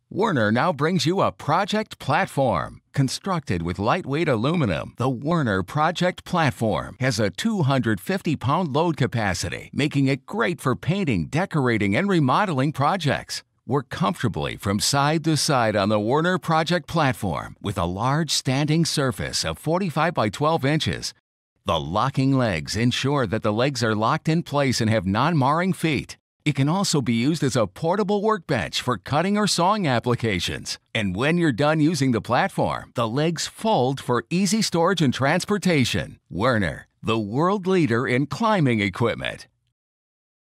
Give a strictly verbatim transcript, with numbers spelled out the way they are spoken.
Werner now brings you a project platform. Constructed with lightweight aluminum, the Werner Project Platform has a two hundred fifty pound load capacity, making it great for painting, decorating, and remodeling projects. Work comfortably from side to side on the Werner Project Platform with a large standing surface of forty-five by twelve inches. The locking legs ensure that the legs are locked in place and have non-marring feet. It can also be used as a portable workbench for cutting or sawing applications. And when you're done using the platform, the legs fold for easy storage and transportation. Werner, the world leader in climbing equipment.